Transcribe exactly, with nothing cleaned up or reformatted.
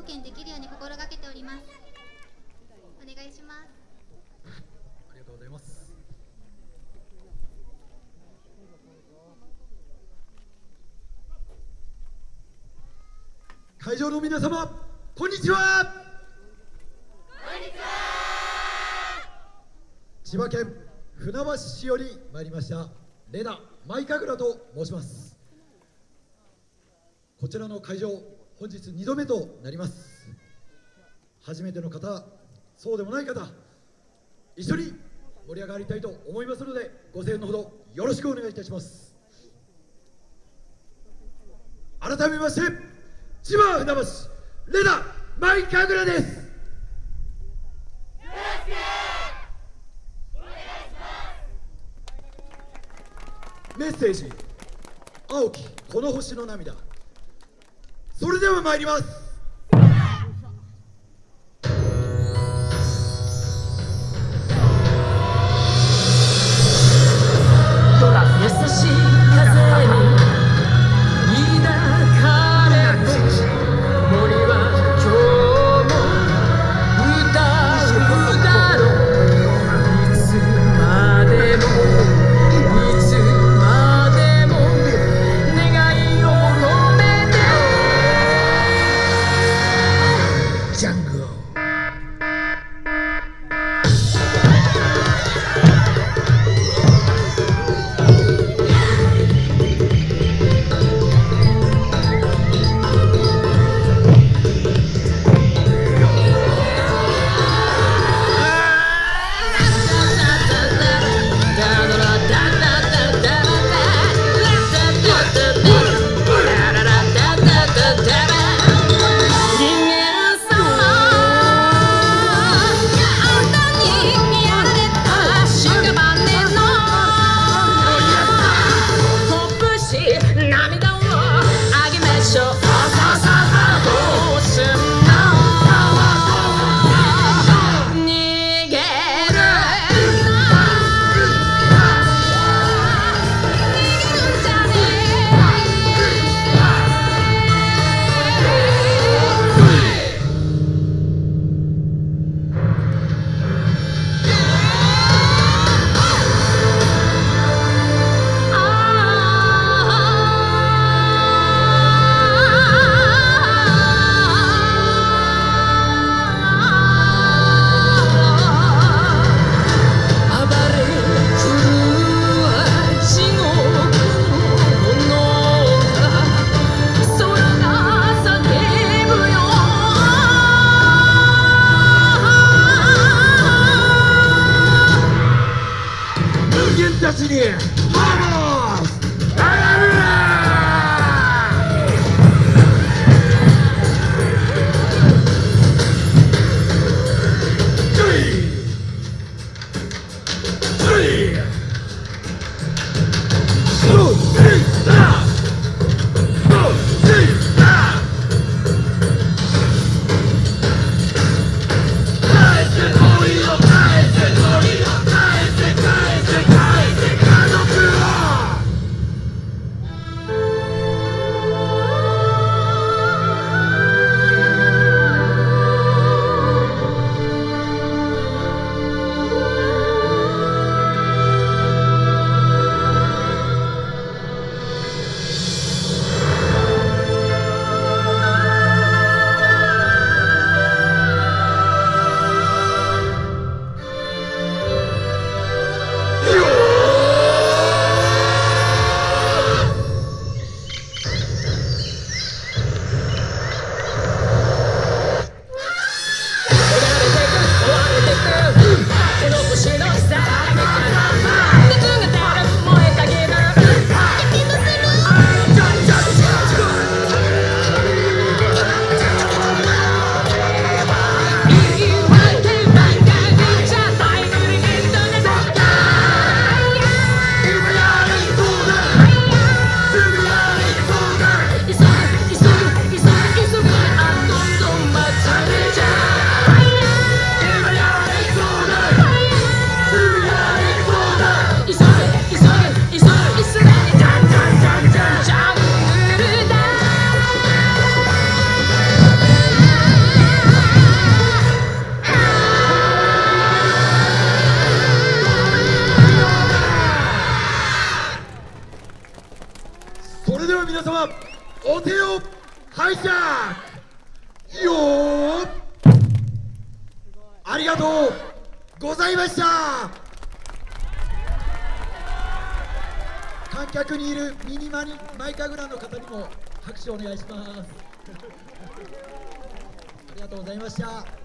貢献できるように心がけております。お願いします。 ありがとうございます。会場の皆様、こんにちは。 こんにちは。 千葉県船橋市より参りましたレナ舞神楽と申します。こちらの会場、本日にどめとなります。初めての方、そうでもない方、一緒に盛り上がりたいと思いますので、ご声援のほどよろしくお願いいたします。改めまして、千葉船橋レナ舞神楽です。メッセージ、青きこの星の涙。それでは参ります。 ほら優しい風に抱かれて森は今日も歌うだろう。いつまでも返せ返せ返せ返せれでは皆様お手を拝借よー。ありがとうございました。観客にいるミニマニマイカグラの方にも拍手をお願いします。ありがとうございました。